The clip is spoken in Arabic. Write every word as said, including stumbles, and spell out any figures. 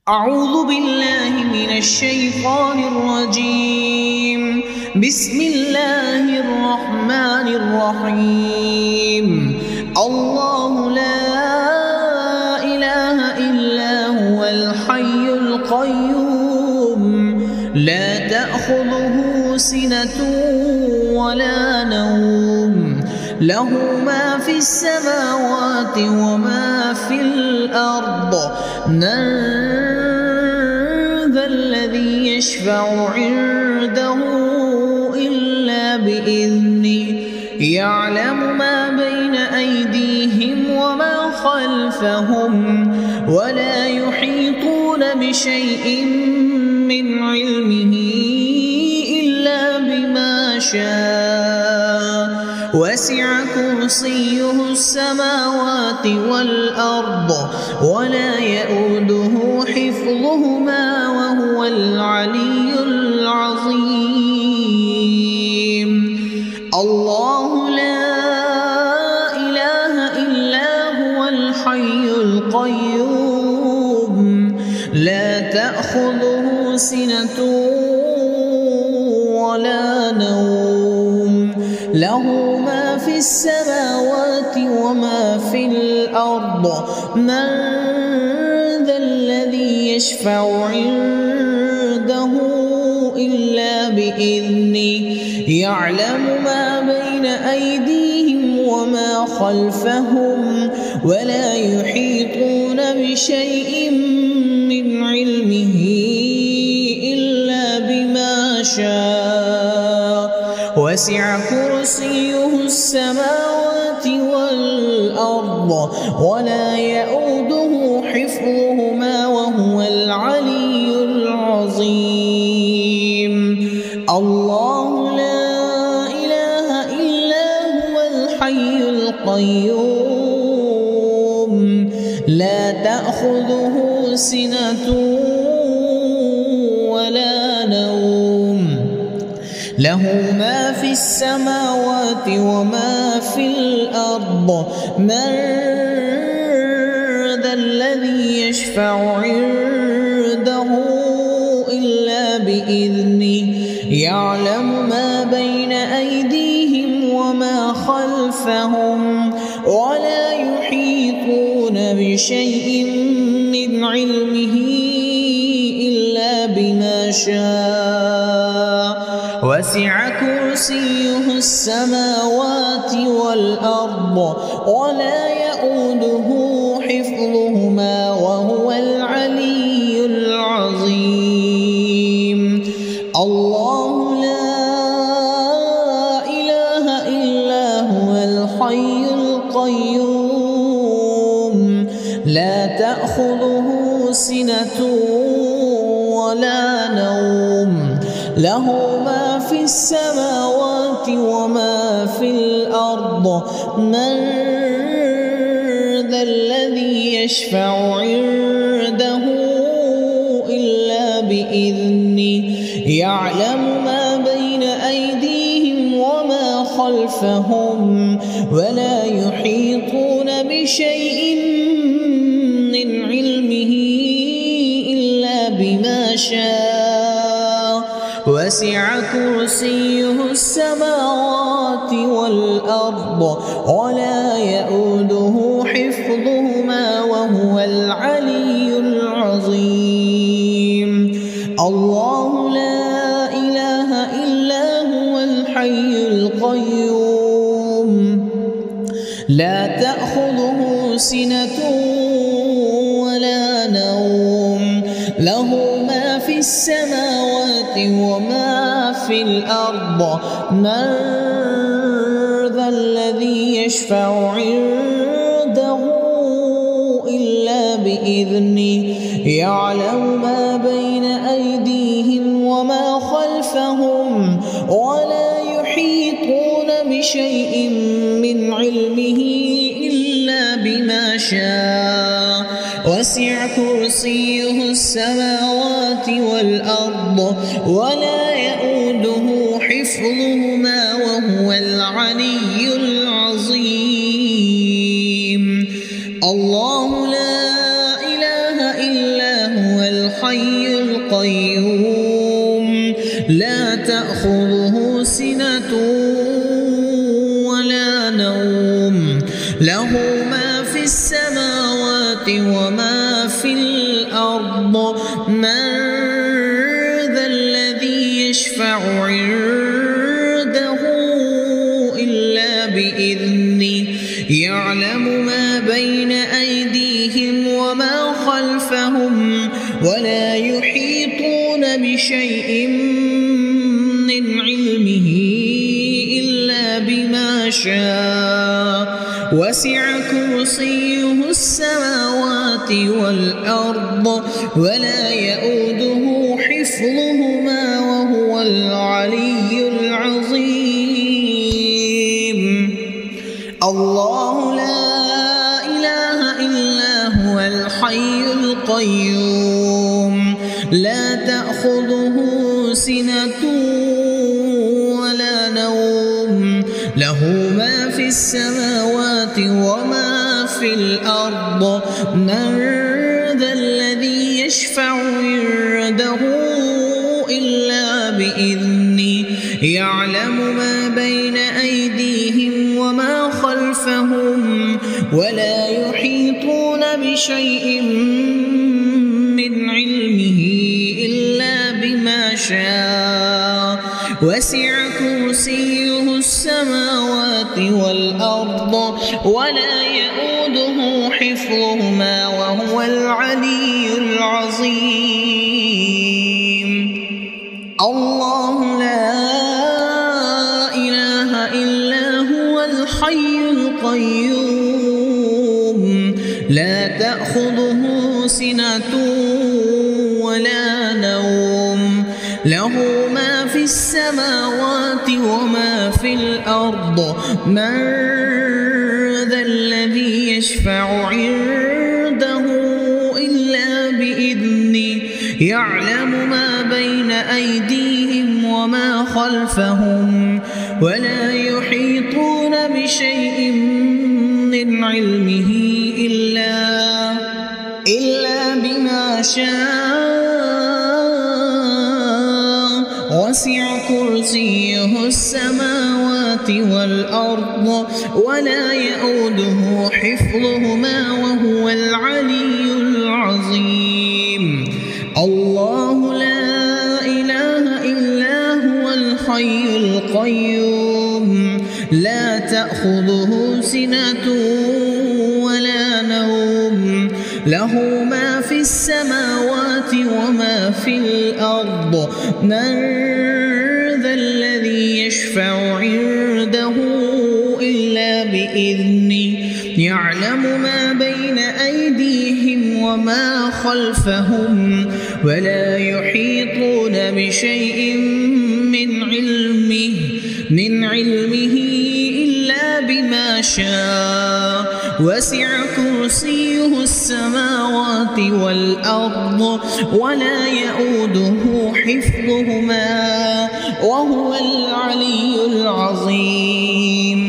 أعوذ بالله من الشيطان الرجيم. بسم الله الرحمن الرحيم. الله لا إله إلا هو الحي القيوم، لا تأخذه سنة ولا نوم، له ما في السماوات وما في الأرض. من ذا الذي يشفع عنده إلا بإذنه، يعلم ما بين أيديهم وما خلفهم، ولا يحيطون بشيء من علمه إلا بما شاء. وسع كرسيه السماوات والأرض، ولا يئوده حفظهما، وهو العلي العظيم. الله لا إله إلا هو الحي القيوم، لا تأخذه سنة ولا نوم، له ما في السماوات وما في الأرض. من ذا الذي يشفع عنده إلا بإذنه، يعلم ما بين أيديهم وما خلفهم، ولا يحيطون بشيء من علمه إلا بما شاء. وسع كرسيه السماوات والأرض، ولا يئوده حفظهما، وهو العلي العظيم. الله لا إله إلا هو الحي القيوم، لا تأخذه سنة ولا نوم، له ما في السماوات وما في الأرض. من ذا الذي يشفع عنده إلا بإذنه، يعلم ما بين أيديهم وما خلفهم، ولا يحيطون بشيء من علمه إلا بما شاء. وسع كرسيه السماوات والأرض، ولا يئوده حفظهما، وهو العلي العظيم. الله لا إله إلا هو الحي القيوم، لا تأخذه سنة ولا نوم، له ما في السماوات وما في الأرض. من ذا الذي يشفع عنده إلا بإذنه، يعلم ما بين أيديهم وما خلفهم، ولا يحيطون بشيء من علمه إلا بما شاء. وسع كرسيه السماوات والأرض، ولا يئوده حفظهما، وهو العلي العظيم. الله لا إله إلا هو الحي القيوم، لا تأخذه سنة ولا نوم، له ما في السماوات وما في الأرض. من ذا الذي يشفع عنده إلا بإذنه، يعلم ما بين أيديهم وما خلفهم، ولا يحيطون بشيء من علمه إلا بما شاء. وسع كرسيه السماوات والأرض، ولا يئوده حفظهما، وهو العلي العظيم. الله لا إله إلا هو الحي القيوم لا تأخذه سنة ولا نوم له ما في السماوات وما في الأرض من ذا الذي يشفع عنده إلا بإذنه يعلم ما بين أيديهم وما خلفهم ولا يحيطون بشيء من علمه إلا بما شاء وسع كرسيه السماوات والأرض ولا يؤوده حفظهما وهو العلي العظيم. الله لا إله إلا هو الحي القيوم لا تأخذه سنة ولا نوم له ما في السماوات وما في الأرض من ذا الذي يشفع عنده إلا بإذنه يعلم ما بين أيديهم وما خلفهم ولا يحيطون بشيء من علمه إلا بما شاء وسع كرسيه السماوات والأرض ولا يؤوده حفظهما وهو العلي العظيم. الله لا إله إلا هو الحي القيوم لا تأخذه سنة ولا نوم له ما في السماوات وما في الأرض من ذا الذي يشفع عنده إلا بإذنه يعلم ما بين أيديهم وما خلفهم ولا يحيطون بشيء من علمه إلا إلا بما شاء وسع كرسيه السماوات والأرض ولا يؤوده حفظهما وهو العلي العظيم. الله لا إله إلا هو الحي القيوم لا تأخذه سنة ولا نوم له ما في السماوات وما في الأرض من ذا الذي يشفع عنده إلا بإذنه يعلم ما بين أيديهم وما خلفهم ولا يحيطون بشيء من علمه من علمه إلا بما شاء وسع كرسيه السماوات والأرض ولا يؤوده حفظهما وهو العلي العظيم.